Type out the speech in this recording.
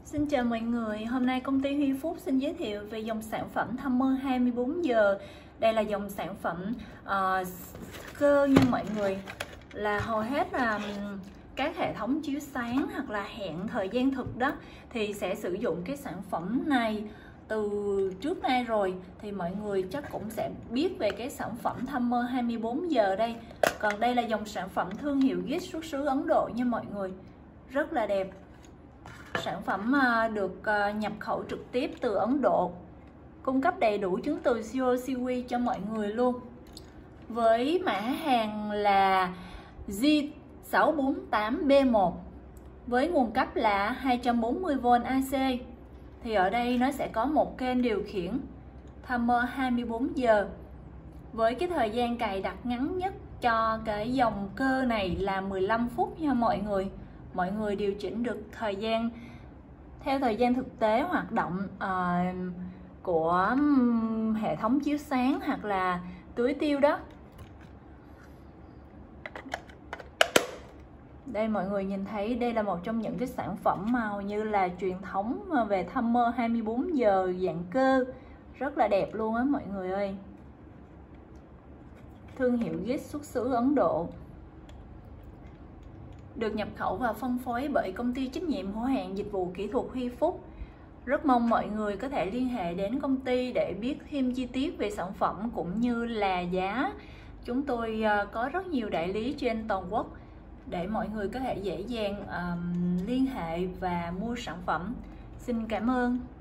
Xin chào mọi người, hôm nay công ty Huy Phúc xin giới thiệu về dòng sản phẩm Timer 24 giờ. Đây là dòng sản phẩm cơ nha mọi người, là hầu hết là các hệ thống chiếu sáng hoặc là hẹn thời gian thực đó thì sẽ sử dụng cái sản phẩm này từ trước nay rồi, thì mọi người chắc cũng sẽ biết về cái sản phẩm Timer 24 giờ đây. Còn đây là dòng sản phẩm thương hiệu GIT xuất xứ Ấn Độ nha mọi người, rất là đẹp. Sản phẩm được nhập khẩu trực tiếp từ Ấn Độ, cung cấp đầy đủ chứng từ COCW cho mọi người luôn. Với mã hàng là G648B1 với nguồn cấp là 240V AC. Thì ở đây nó sẽ có một kênh điều khiển Timer 24 giờ. Với cái thời gian cài đặt ngắn nhất cho cái dòng cơ này là 15 phút nha mọi người. Mọi người điều chỉnh được thời gian theo thời gian thực tế hoạt động của hệ thống chiếu sáng hoặc là tưới tiêu đó. Đây mọi người nhìn thấy, đây là một trong những cái sản phẩm màu như là truyền thống về Timer 24 giờ dạng cơ, rất là đẹp luôn á mọi người ơi. Thương hiệu GIT xuất xứ Ấn Độ, được nhập khẩu và phân phối bởi công ty trách nhiệm hữu hạn dịch vụ kỹ thuật Huy Phúc. Rất mong mọi người có thể liên hệ đến công ty để biết thêm chi tiết về sản phẩm cũng như là giá. Chúng tôi có rất nhiều đại lý trên toàn quốc để mọi người có thể dễ dàng liên hệ và mua sản phẩm. Xin cảm ơn.